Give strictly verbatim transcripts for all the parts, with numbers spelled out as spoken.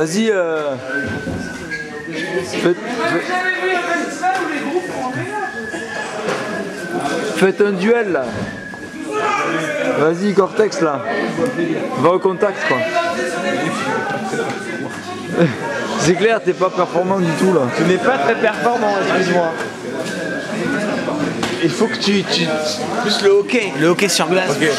Vas-y. Euh... Faites... Faites un duel là. Vas-y Cortex là. Va au contact quoi. C'est clair, t'es pas performant du tout là. Tu n'es pas très performant, excuse-moi. Il faut que tu, tu... Plus le hockey, le hockey sur glace. Ok,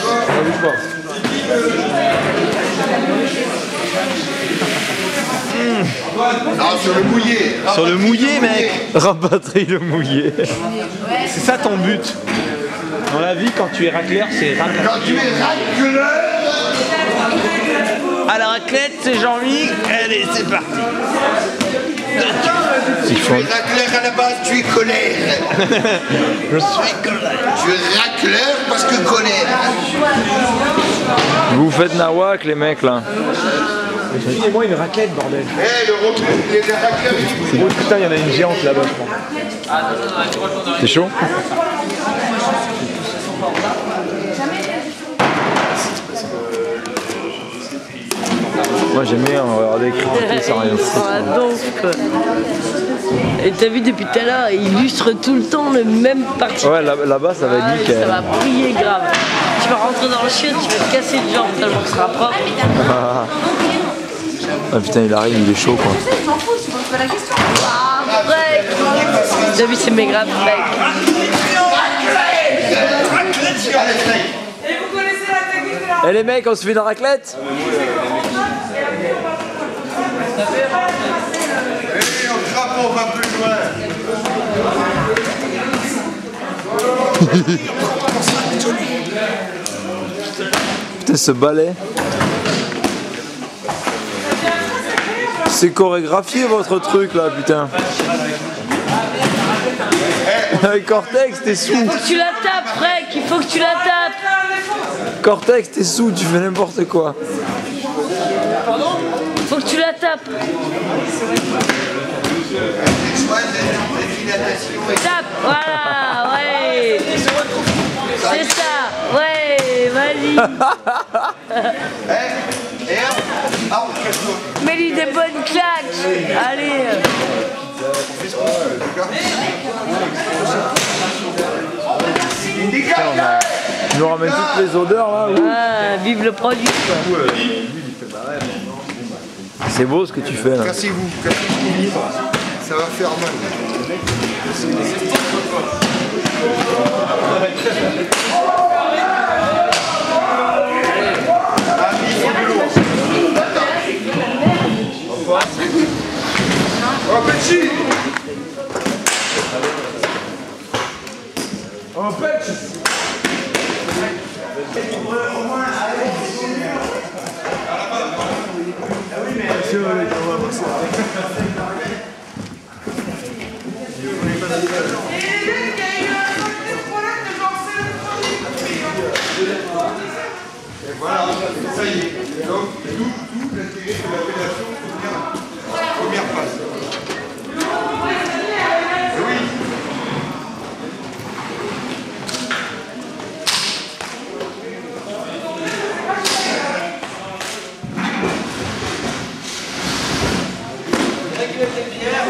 Mmh. Non, sur le mouillé. Sur le mouillé, mec. Rabatterie le mouillé. C'est ça ton but. Dans la vie, quand tu es racleur, c'est racleur. Quand tu es racleur. À la raclette, c'est Jean-Louis. Allez, c'est parti. Si tu es racleur à la base, tu es colère. Je suis colère. Tu es racleur parce que colère. Vous faites nawak les mecs là. Filez-moi une raclette, bordel. Eh, hey, le retour, les racleurs, ils Oh putain, il y en a une géante là-bas, je crois. T'es chaud? Moi j'aime bien regarder craquer sans rien foutre. Donc, quoi. Et t'as vu depuis tout à l'heure, il illustre tout le temps le même parti. Ouais, là-bas là ça va Ah, nickel. ça va briller grave. Tu vas rentrer dans le chiotte, tu vas te casser le jambe tellement que ce sera propre. Ah. Ah putain, il arrive, il est chaud quoi. Ah, break. T'as vu, c'est mes graves break. Eh les mecs, on se fait une raclette? on frappe, on va plus loin. Putain, ce balai. C'est chorégraphié votre truc là, putain. Avec Cortex, t'es sous. Faut que tu la tapes, Break, il faut que tu la tapes. Cortex, t'es sous, tu fais n'importe quoi. Faut que tu la tapes. Tape, voilà, ouais. C'est ça, ouais, vas-y. Mets-lui des bonnes claques. Allez. Tu nous ramènes toutes les odeurs là. Ah, vive le produit quoi. C'est beau ce que tu fais là. Cassez-vous, cassez-vous. Ça va faire mal. Oh petit. Oh petit. Et voilà, ça y est. Donc, tout, tout l'intérêt de l'appellation première, première phase. Et oui. Avec le pierre.